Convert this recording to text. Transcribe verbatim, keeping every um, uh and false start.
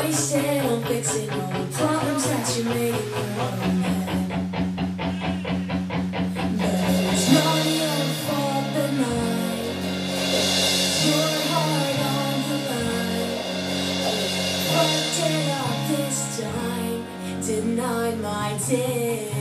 wasted on fixing all the problems that you made in your own head. But it's not your fault but mine. It's your heart on the line. I fucked it up this time, denied my day.